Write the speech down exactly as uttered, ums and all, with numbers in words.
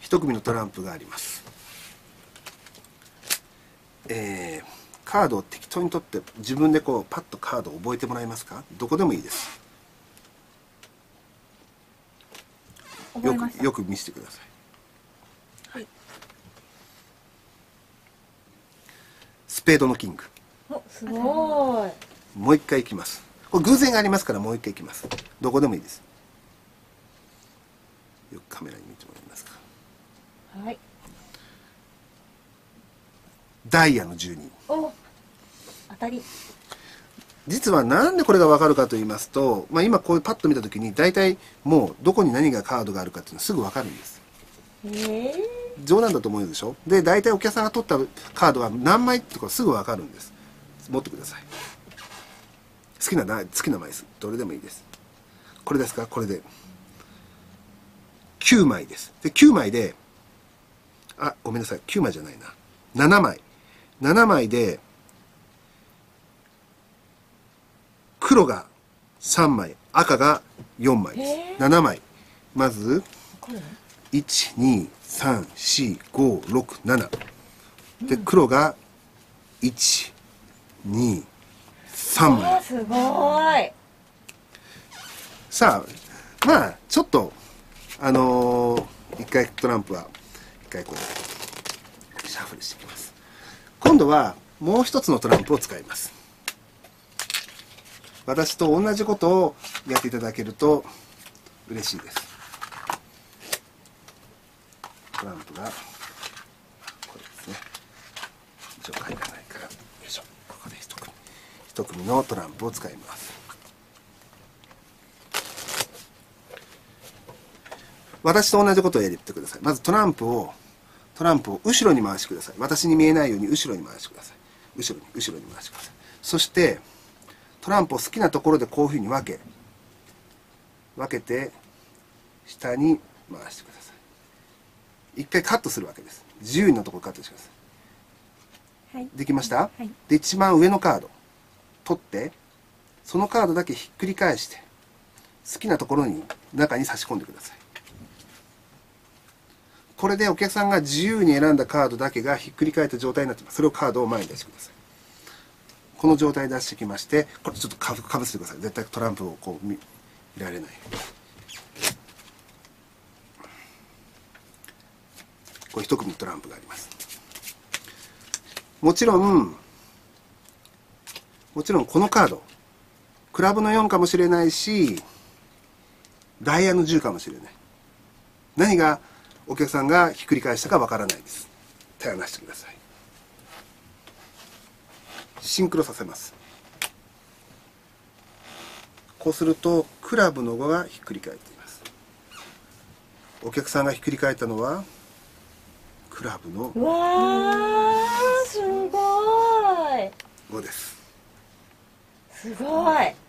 一組のトランプがあります。えー、カードを適当に取って自分でこうパッとカードを覚えてもらえますか？どこでもいいです。よくよく見せてください。はい、スペードのキング。 お、すごい。 もう一回いきます。これ偶然がありますからもう一回いきます。どこでもいいです。よくカメラに見てもらえますか？ はい。 ダイヤのじゅうに。 お、当たり。 実はなんでこれが分かるかと言いますと、まあ、今こういうパッと見た時に大体もうどこに何がカードがあるかっていうのすぐ分かるんです。 へえ。 冗談だと思うでしょ。で大体お客さんが取ったカードが何枚ってことすぐ分かるんです。持ってください。好きな好きな枚数どれでもいいです。これですか？これできゅうまいです。できゅうまいで、あ、ごめんなさい、きゅうまいじゃないな、ななまい。ななまいで黒がさんまい、赤がよんまいです。ななまい。まずいち、に、さん、し、ご、ろく、ななで黒がいち、に、さんまい。 すごい。 さあまあちょっとあのー、一回トランプは一回こうシャッフルしていきます。今度はもう一つのトランプを使います。私と同じことをやっていただけると嬉しいです。トランプがこれですね。一応入らないから、よいしょ、ここで一組一組のトランプを使います。私と同じことをやってください。まずトランプをトランプを後ろに回してください。私に見えないように後ろに回してください。後ろに後ろに回してください。そしてトランプを好きなところでこういうふうに分け分けて下に回してください。一回カットするわけです。自由なところカットしてください。はい、できました？はい、で一番上のカード取ってそのカードだけひっくり返して好きなところに中に差し込んでください。これでお客さんが自由に選んだカードだけがひっくり返った状態になっています。それをカードを前に出してください。この状態で出してきまして、これちょっとかぶかぶせてください。絶対トランプをこう見られない。これ一組のトランプがあります。もちろんもちろんこのカードクラブのよんかもしれないしダイヤのじゅうかもしれない。何がお客さんがひっくり返したかわからないです。手離してください。シンクロさせます。こうするとクラブのごがひっくり返っています。お客さんがひっくり返ったのはクラブのうわー、すごいごです。 すごい。